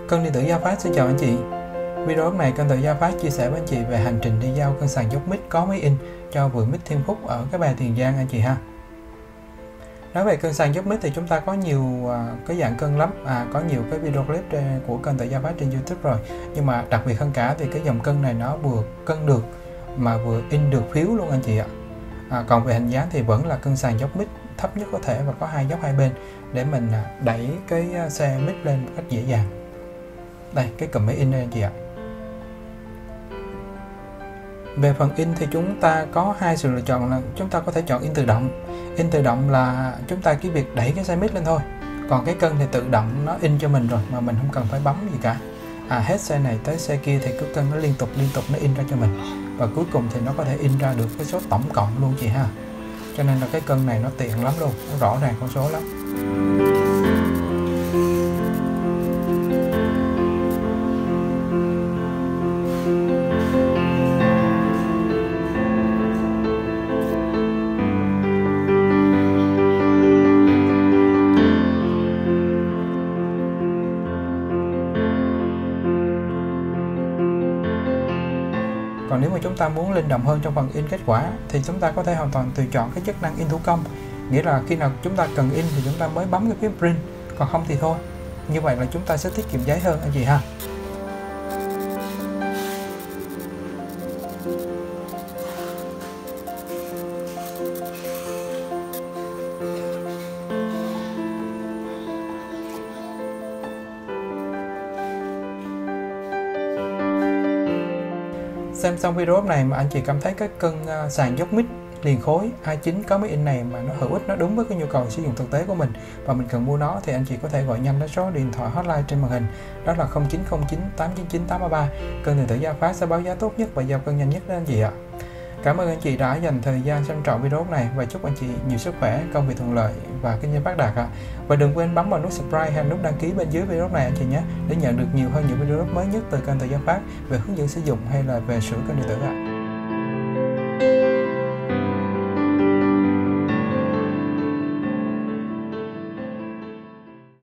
Cân điện tử Gia Phát xin chào anh chị. Video này Cân điện tử Gia Phát chia sẻ với anh chị về hành trình đi giao cân sàn dốc mic có máy in cho vườn mic Thiên Phúc ở cái Bà Tiền Giang anh chị ha. Nói về cân sàn dốc mic thì chúng ta có nhiều cái dạng cân lắm, có nhiều cái video clip của Cân điện tử Gia Phát trên YouTube rồi, nhưng mà đặc biệt hơn cả thì cái dòng cân này nó vừa cân được mà vừa in được phiếu luôn anh chị ạ. Còn về hình dáng thì vẫn là cân sàn dốc mic thấp nhất có thể và có hai dốc hai bên để mình đẩy cái xe mic lên một cách dễ dàng. Đây, cái cụm máy in đây anh chị ạ. Về phần in thì chúng ta có hai sự lựa chọn là chúng ta có thể chọn in tự động. In tự động là chúng ta chỉ việc đẩy cái xe mic lên thôi. Còn cái cân thì tự động nó in cho mình rồi mà mình không cần phải bấm gì cả. Hết xe này tới xe kia thì cái cân nó liên tục nó in ra cho mình. Và cuối cùng thì nó có thể in ra được cái số tổng cộng luôn chị ha. Cho nên là cái cân này nó tiện lắm luôn, nó rõ ràng con số lắm. Còn nếu mà chúng ta muốn linh động hơn trong phần in kết quả thì chúng ta có thể hoàn toàn tùy chọn cái chức năng in thủ công, nghĩa là khi nào chúng ta cần in thì chúng ta mới bấm cái phím print, còn không thì thôi. Như vậy là chúng ta sẽ tiết kiệm giấy hơn anh chị ha. Xem xong video này mà anh chị cảm thấy cái cân sàn dốc mic liền khối A9 có máy in này mà nó hữu ích, nó đúng với cái nhu cầu sử dụng thực tế của mình và mình cần mua nó, thì anh chị có thể gọi nhanh đến số điện thoại hotline trên màn hình, đó là 0909 899 833. Cân điện tử Gia Phát sẽ báo giá tốt nhất và giao cân nhanh nhất đến anh chị ạ. Cảm ơn anh chị đã dành thời gian xem trọn video này và chúc anh chị nhiều sức khỏe, công việc thuận lợi và kinh doanh phát đạt ạ. Và đừng quên bấm vào nút subscribe hay nút đăng ký bên dưới video này anh chị nhé, để nhận được nhiều hơn những video mới nhất từ Cân điện tử Gia Phát về hướng dẫn sử dụng hay là về sửa cân điện tử ạ.